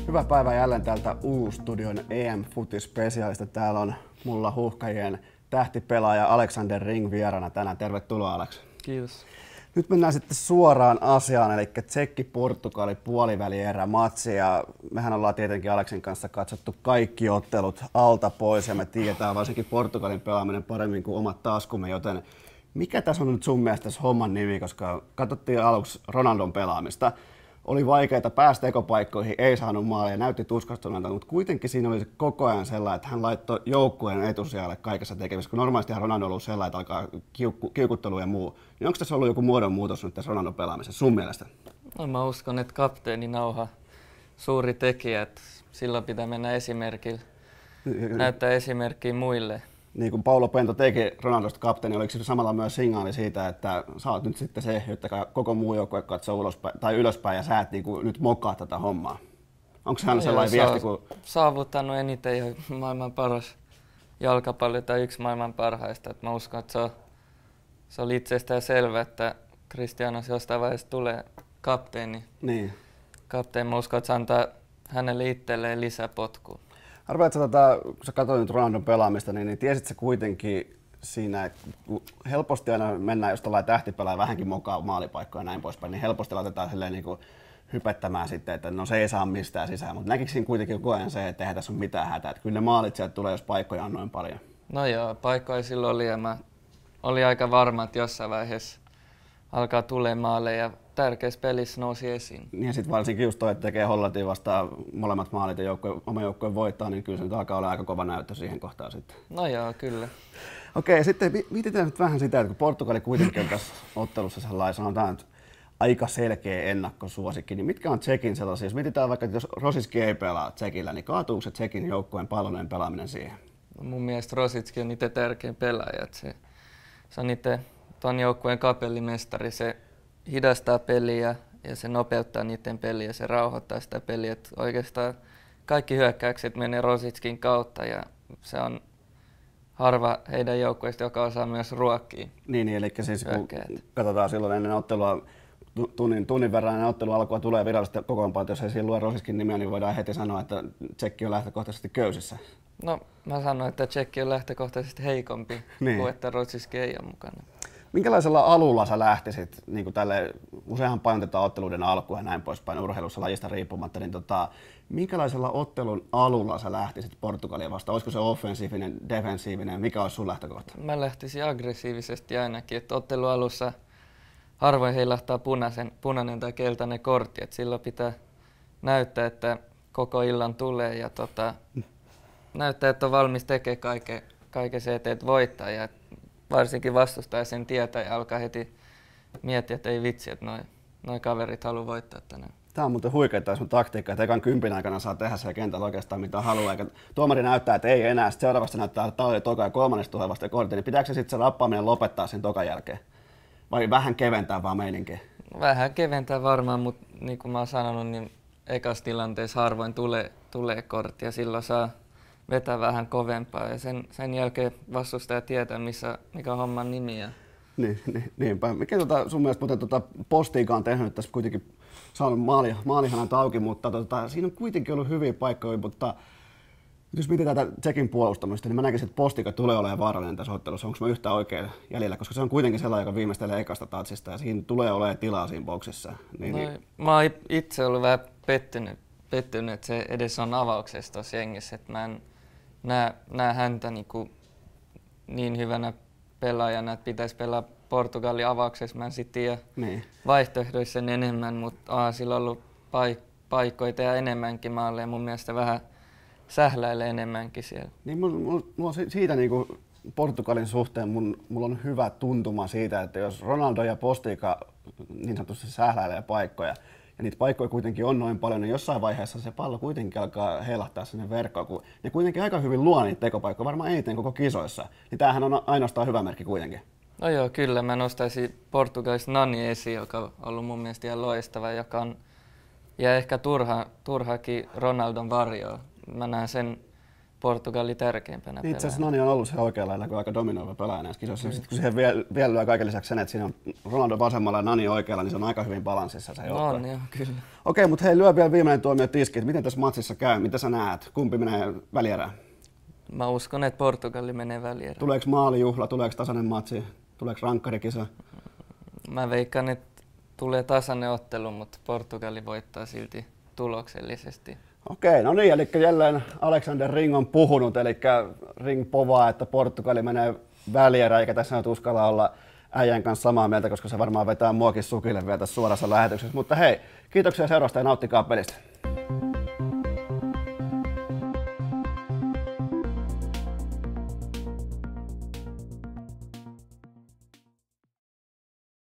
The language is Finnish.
Hyvää päivää jälleen täältä U-studion EM-futi-spesiaalista. Täällä on mulla Huuhkajien tähtipelaaja Alexander Ring vieraana tänään. Tervetuloa, Alex. Kiitos. Nyt mennään sitten suoraan asiaan, eli Tsekki-Portugali puolivälierä matsi. Ja mehän ollaan tietenkin Aleksin kanssa katsottu kaikki ottelut alta pois ja me tiedetään varsinkin Portugalin pelaaminen paremmin kuin omat taskumme, joten mikä tässä on nyt sun mielestä tässä homman nimi, koska katsottiin aluksi Ronaldon pelaamista. Oli vaikeaa päästä tekopaikkoihin, ei saanut maalia, näytti tuskastuneelta, mutta kuitenkin siinä oli koko ajan sellainen, että hän laittoi joukkueen etusijalle kaikessa tekemisessä, kun normaalisti Ronaldo on ollut sellainen, että alkaa kiukuttelu ja muu. Niin onko tässä ollut joku muodonmuutos nyt tässä Ronaldon pelaamisessa sun mielestä? No, mä uskon, että kapteeni Nauha suuri tekijä, että silloin pitää mennä esimerkillä, näyttää esimerkkiä muille. Niin kuin Paulo Pento teki Ronaldosta kapteeni, oliko se samalla myös signaali siitä, että sä oot nyt sitten se, että koko muu joukkue katsoo ylöspäin ja sä et niin kuin nyt mokaa tätä hommaa? Onko se sellainen viesti? Kun saavuttanut eniten jo maailman paras jalkapallo tai yksi maailman parhaista. Et mä uskon, että se oli itsestään selvä, että Cristianos jostain vaiheessa tulee kapteeni. Niin. Kapteeni, mä uskon, että se antaa hänelle itselleen lisäpotkua. Arvaatko, kun sä katsoit nyt Ronaldon pelaamista, niin tiesit sä kuitenkin siinä, että helposti aina mennään, jos tällainen tähtipelaaja vähänkin mokaa maalipaikkoja ja näin poispäin, niin helposti laitetaan silleen niin kuin hypettämään sitten, että no se ei saa mistään sisään, mutta näkikö siinä kuitenkin koko ajan se, että eihän tässä ole mitään hätää, että kyllä ne maalit sieltä tulee, jos paikkoja on noin paljon. No joo, paikkoja silloin oli ja mä olin aika varma, että jossain vaiheessa alkaa tulemaan maaleja ja tärkeässä pelissä nousi esiin. Ja sitten varsinkin just toi, että tekee Hollantiin vastaan molemmat maalit ja oma joukkojen voittaa, niin kyllä se nyt alkaa olla aika kova näyttö siihen kohtaan sitten. No joo, kyllä. Okei, sitten mietitään nyt vähän sitä, että kun Portugali kuitenkin on tässä ottelussa sellainen, sanotaan, että aika selkeä ennakkosuosikki, niin mitkä on Tsekin sellaisia? Jos mietitään vaikka, että jos Rosicki ei pelaa Tsekillä, niin kaatuuko se Tsekin joukkueen palloinen pelaaminen siihen? No mun mielestä Rosicki on niitä tärkein pelaaja. Se on niiden ton joukkueen kapellimestari. Se hidastaa peliä ja se nopeuttaa niiden peliä ja se rauhoittaa sitä peliä. Et oikeastaan kaikki hyökkäykset menee Rosickin kautta ja se on harva heidän joukkueista, joka osaa myös ruokkia. Niin, eli siis kun katsotaan silloin ennen ottelua, tunnin verran ennen ottelun alkua tulee virallisesti kokoonpano, jos ei siinä lue Rosickin nimeä, niin voidaan heti sanoa, että Tsekki on lähtökohtaisesti köysissä. No, mä sanoin, että Tsekki on lähtökohtaisesti heikompi kuin että Rosicki ei ole mukana. Minkälaisella alulla sä lähtisit, niin kuin tälle, useinhan painotetaan otteluiden alkua ja näin poispäin urheilussa lajista riippumatta, niin minkälaisella ottelun alulla sä lähtisit Portugalia vastaan? Olisiko se offensiivinen, defensiivinen, mikä olisi sun lähtökohta? Mä lähtisin aggressiivisesti ainakin, että ottelun alussa harvoin heilahtaa punainen tai keltainen kortti, että silloin pitää näyttää, että koko illan tulee ja näyttää, että on valmis tekemään kaiken se eteen, että voittaa. Ja varsinkin vastustaja sen tietää ja alkaa heti miettiä, että ei vitsi, että noi kaverit haluaa voittaa tänään. Tämä on muuten huikeaa sun taktiikka, että ekan 10 aikana saa tehdä siellä kentällä oikeastaan mitä haluaa, eikä tuomari näyttää, että ei enää. Sitten seuraavasti näyttää, että tämä oli toka ja kolmannesta tulee vasta kortti, niin pitääkö se sitten se rappaaminen lopettaa sen tokan jälkeen? Vai vähän keventää vaan meininkiä? Vähän keventää varmaan, mutta niin kuin mä oon sanonut, niin ekassa tilanteessa harvoin tulee kortti ja silloin saa vetää vähän kovempaa ja sen jälkeen vastustaja tietää, mikä on homman nimi. Niinpä. Mikä sun mielestä muuten Postiga on tehnyt tässä kuitenkin saanut maalihanat auki, mutta siinä on kuitenkin ollut hyviä paikkoja, mutta jos mietitään tätä Tsekin puolustamista, niin mä näkisin, että Postiga tulee olemaan vaarallinen tässä ottelussa. Onko mä yhtään oikein jäljellä, koska se on kuitenkin sellainen, joka viimeistelee ekasta tatsista ja siinä tulee olemaan tilaa siinä boksissa. Mä oon itse ollut vähän pettynyt, että se edes on avauksessa tuossa jengissä, että mä en näe häntä niin hyvänä pelaajana, että pitäisi pelaa Portugalin avauksessa. Mä en sitten tiedä vaihtoehdoissa sen enemmän, mutta sillä on ollut paikkoja tehdä enemmänkin maalle ja mun mielestä vähän sähläilee enemmänkin siellä. Niin mulla on siitä Portugalin suhteen mulla on hyvä tuntuma siitä, että jos Ronaldo ja Postiga niin sanotusti sähläilee paikkoja, ja niitä paikkoja kuitenkin on noin paljon, niin jossain vaiheessa se pallo kuitenkin alkaa heilahtaa sinne verkkoon, kun ne kuitenkin aika hyvin luo niitä tekopaikkoja, varmaan eniten koko kisoissa. Niin tämähän on ainoastaan hyvä merkki kuitenkin. No joo, kyllä. Mä nostaisin Portugalista Nani esiin, joka on ollut mun mielestä ihan loistava, joka on ja ehkä turhaakin Ronaldon varjoa. Mä näen sen Portugali tärkeimpänä Itse asiassa pelaajana. Nani on ollut se oikealla lailla aika dominoiva pelaaja näissä kisoissa. Sitten kun siihen vielä lyö kaiken lisäksi sen, että siinä on Ronaldo vasemmalla ja Nani oikealla, niin se on aika hyvin balanssissa se joukkue. On joo, kyllä. Okei, mutta hei, lyö vielä viimeinen tuomio tiskiin. Miten tässä matsissa käy? Mitä sä näet? Kumpi menee välierään? Mä uskon, että Portugali menee välierään. Tuleeko maalijuhla? Tuleeko tasainen matsi? Tuleeko rankkarikisa? Mä veikkaan, että tulee tasainen ottelu, mutta Portugali voittaa silti tuloksellisesti. Okei, no niin, eli jälleen Alexander Ring on puhunut, eli Ring povaa, että Portugali menee välierään, eikä tässä nyt uskalla olla äijän kanssa samaa mieltä, koska se varmaan vetää muakin sukille vielä tässä suorassa lähetyksessä. Mutta hei, kiitoksia seurasta ja nauttikaa pelistä.